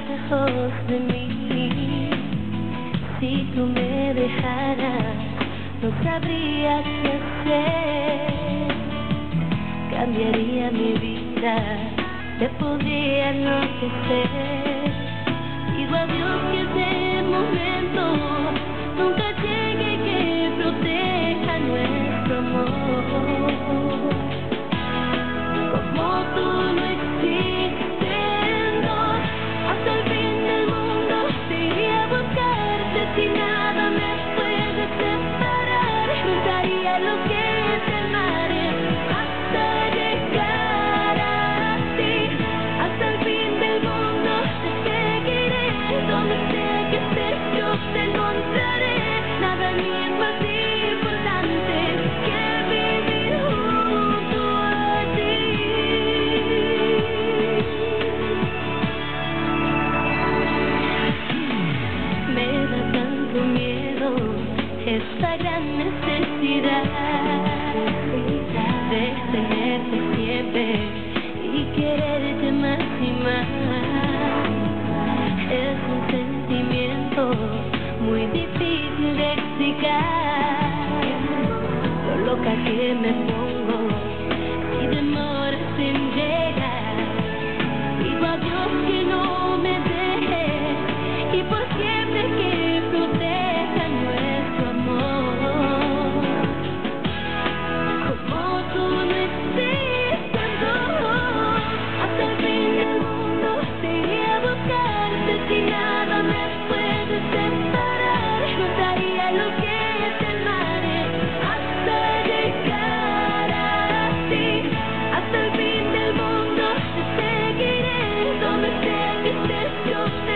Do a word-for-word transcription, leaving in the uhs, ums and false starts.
lejos de mí. Si tú me dejaras, no sabría qué hacer. Cambiaría mi vida, te podría enloquecer. Digo adiós que ese momento nunca llegue, que proteja nuestro amor. Como tú no existes, no, hasta el fin del mundo te iré a buscarte. Si nada me puede separar, juntaría lo que te amaré hasta llegar a ti. Hasta el fin del mundo te seguiré, donde sea que estés yo te encontraré. Nada ni es más importante que vivir junto a ti. Me da tanto miedo esta gran necesidad de tenerte siempre y quererte más y más. Es un sentimiento muy difícil de explicar, lo loca que me pongo y demoras en llegar. Digo adiós que no me dejes y por siempre que proteja nuestro amor. Como tú no existes, no, hasta el fin del mundo te iré a buscarte. Si nada me puede separar, juntaría lo que te amaré hasta llegar a ti. Hasta el fin del mundo te seguiré, donde sea que estés yo